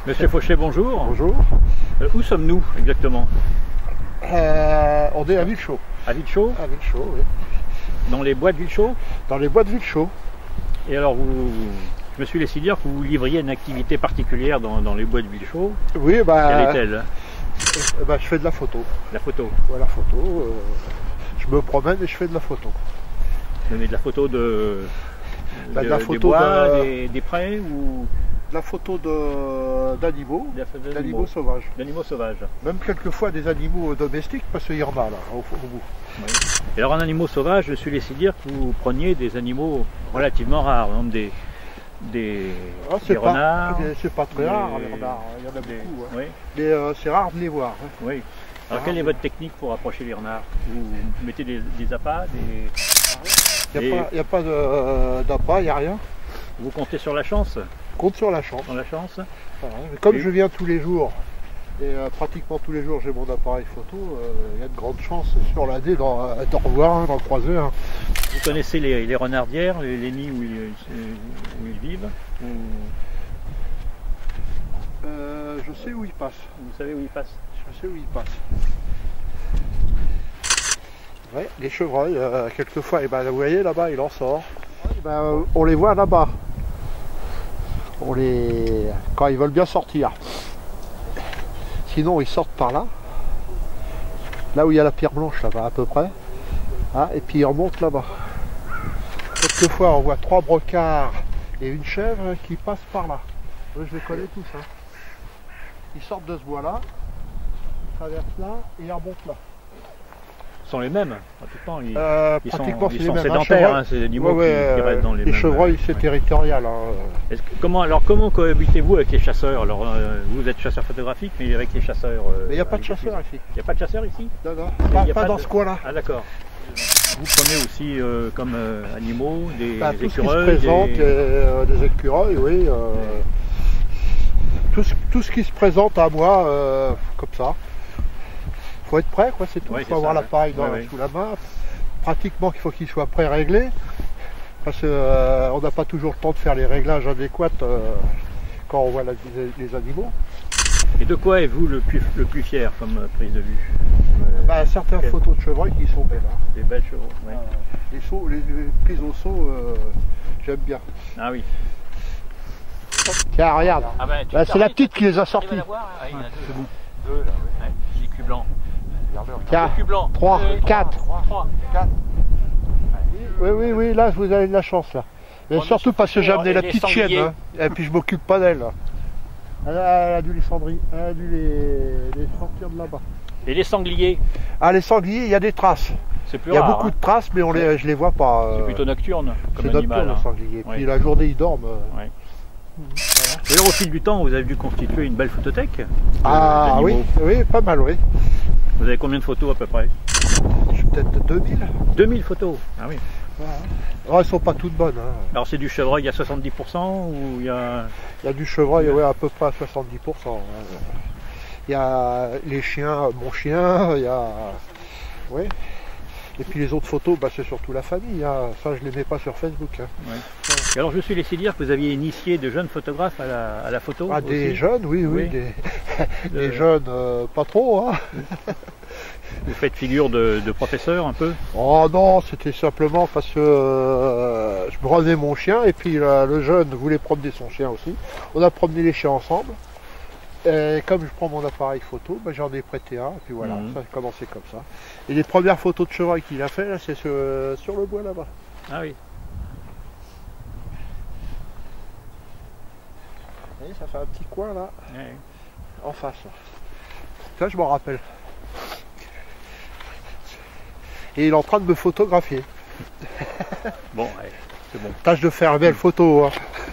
Monsieur Fauchet, bonjour. Bonjour. Où sommes-nous exactement? On est à Villechaud. À Villechaud? À Villechaud, oui. Dans les bois de Villechaud? Dans les bois de Villechaud. Et alors, je me suis laissé dire que vous livriez une activité particulière dans les bois de Villechaud. Oui, Quelle est-elle? Je fais de la photo. La photo? Ouais, la photo. Je me promène et je fais de la photo. Vous donnez de la photo de la photo des bois, des prés ou... De la photo d'animaux sauvages. D'animaux sauvages. Même quelquefois des animaux domestiques, parce qu'il y en a là, au bout. Oui. Et alors en animaux sauvages, je me suis laissé dire que vous preniez des animaux relativement rares, par exemple des renards. C'est pas très rare, les renards, il y en a beaucoup. Hein. Oui. Mais c'est rare de les voir. Hein. Oui. Alors quelle est votre technique pour approcher les renards? Vous mettez des appâts, Il n'y a pas d'appât, il n'y a rien. Vous comptez sur la chance? Compte sur la chance. Sur la chance. Voilà. Comme je viens tous les jours, et pratiquement tous les jours j'ai mon appareil photo, il y a de grandes chances sur l'année d'en revoir, d'en croiser. Hein. Vous connaissez les renardières, les nids où ils vivent Je sais où ils passent. Vous savez où ils passent? Je sais où ils passent. Ouais, les chevreuils, quelquefois, vous voyez là-bas, il en sort. On les voit là-bas. Quand ils veulent bien sortir. Sinon ils sortent par là. Là où il y a la pierre blanche là-bas à peu près. Ah, et puis ils remontent là-bas. Quelquefois on voit 3 brocards et une chèvre qui passent par là. Moi, je les connais tous. Hein. Ils sortent de ce bois-là, traversent là et ils remontent là. Ce sont les mêmes, pratiquement. Pratiquement ils sont sédentaires, hein, c'est des animaux qui restent dans les mêmes. Les chevreuils, c'est territorial. Hein. Comment cohabitez-vous avec les chasseurs? Alors, vous êtes chasseur photographique, mais avec les chasseurs... mais il n'y a pas de chasseurs ici. Il n'y a pas de chasseurs ici? Non, non, pas dans ce coin-là. Ah d'accord. Vous prenez aussi comme animaux des tout écureuils? Ce qui se présente, des écureuils, oui. Tout ce qui se présente à moi, comme ça. Il faut être prêt, quoi, c'est tout. Il faut avoir l'appareil sous la main. Pratiquement qu'il faut qu'il soit pré-réglé. Parce qu'on n'a pas toujours le temps de faire les réglages adéquats quand on voit les animaux. Et de quoi êtes-vous le plus fier comme prise de vue? Certaines photos de chevreuils qui sont belles. Hein. Des belles chevaux, oui. Les prises au saut, j'aime bien. Ah oui. Tiens, regarde. C'est la petite qui les a sortis. C'est bon. Deux là, oui. Les culs blancs. Tiens, 3, 4. Oui, là vous avez de la chance là. Mais surtout parce que j'ai amené la petite chienne, hein, et puis je m'occupe pas d'elle. Elle a dû les sortir de là-bas. Et les sangliers? Ah, les sangliers, il y a des traces. C'est plus rare. Il y a beaucoup de traces, mais je les vois pas. C'est plutôt nocturne comme animal. C'est nocturne, le sanglier. Puis la journée, ils dorment. Voilà. Et alors, au fil du temps, vous avez dû constituer une belle photothèque? Ah oui, pas mal, oui. Vous avez combien de photos à peu près? J'ai peut-être 2000. 2000 photos? Ah oui. Elles sont pas toutes bonnes. Hein. Alors c'est du chevreuil à 70% ou il y a... Il y a du chevreuil à peu près à 70%. Hein. Il y a les chiens, mon chien, il y a... Oui. Et puis les autres photos, c'est surtout la famille. Hein. Ça, je les mets pas sur Facebook. Hein. Ouais. Et alors je me suis laissé dire que vous aviez initié de jeunes photographes à la photo. Ah, des jeunes, oui. Des jeunes, pas trop. Hein. Vous faites figure de professeur un peu? Oh non, c'était simplement parce que je promenais mon chien et puis le jeune voulait promener son chien aussi. On a promené les chiens ensemble. Et comme je prends mon appareil photo, j'en ai prêté un et puis voilà, ça a commencé comme ça. Et les premières photos de chevreuil qu'il a fait, là, c'est sur le bois là-bas. Ah oui. Vous voyez, ça fait un petit coin là, en face. Ça, je m'en rappelle. Et il est en train de me photographier. Bon, c'est bon. Tâche de faire une belle photo. Hein.